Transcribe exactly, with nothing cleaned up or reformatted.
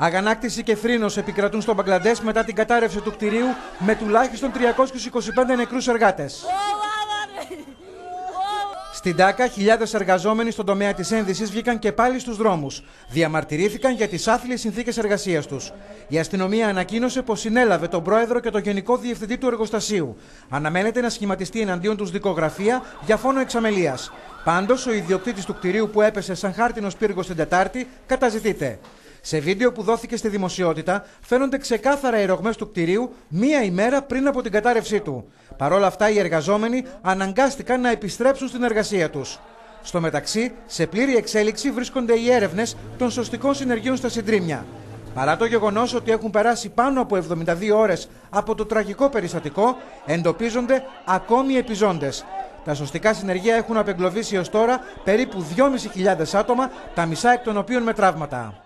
Αγανάκτηση και θρήνος επικρατούν στο Μπαγκλαντές μετά την κατάρρευση του κτηρίου με τουλάχιστον τριακόσιους είκοσι πέντε νεκρούς εργάτες. Στην Ντάκα, χιλιάδες εργαζόμενοι στον τομέα της ένδυσης βγήκαν και πάλι στους δρόμους. Διαμαρτυρήθηκαν για τις άθλιες συνθήκες εργασίας τους. Η αστυνομία ανακοίνωσε πως συνέλαβε τον πρόεδρο και τον γενικό διευθυντή του εργοστασίου. Αναμένεται να σχηματιστεί εναντίον τους δικογραφία για φόνο εξαμελίας. Πάντως, ο ιδιοκτήτης του κτηρίου που έπεσε σαν χάρτινος πύργος την Τετάρτη καταζητείται. Σε βίντεο που δόθηκε στη δημοσιότητα φαίνονται ξεκάθαρα οι ρογμές του κτηρίου μία ημέρα πριν από την κατάρρευσή του. Παρ' όλα αυτά, οι εργαζόμενοι αναγκάστηκαν να επιστρέψουν στην εργασία τους. Στο μεταξύ, σε πλήρη εξέλιξη βρίσκονται οι έρευνες των σωστικών συνεργείων στα συντρίμμια. Παρά το γεγονός ότι έχουν περάσει πάνω από εβδομήντα δύο ώρες από το τραγικό περιστατικό, εντοπίζονται ακόμη επιζώντες. Τα σωστικά συνεργεία έχουν απεγκλωβίσει ως τώρα περίπου δυόμισι χιλιάδες άτομα, τα μισά εκ των οποίων με τραύματα.